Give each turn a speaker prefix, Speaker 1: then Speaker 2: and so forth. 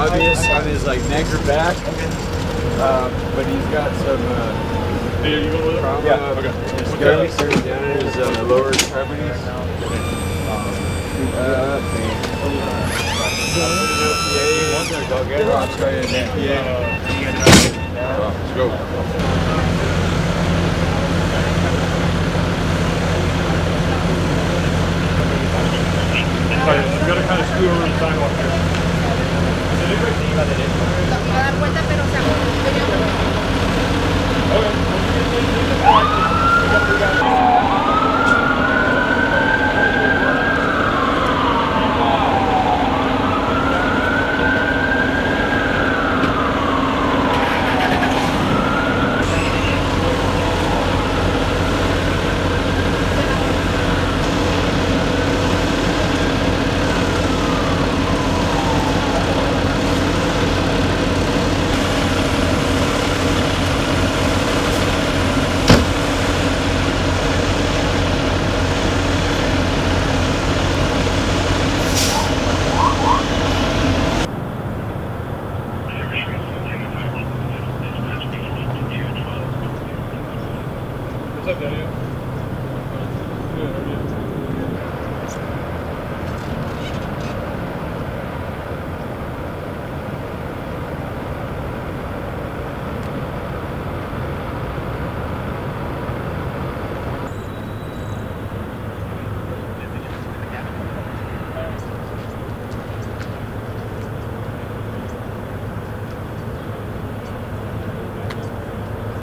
Speaker 1: obvious on his like neck or back, but he's got some trauma.
Speaker 2: Yeah. Okay.
Speaker 1: His stomach starting down in his lower extremities.
Speaker 2: Let's go. Alright, we gotta kind of scoot over the sidewalk here.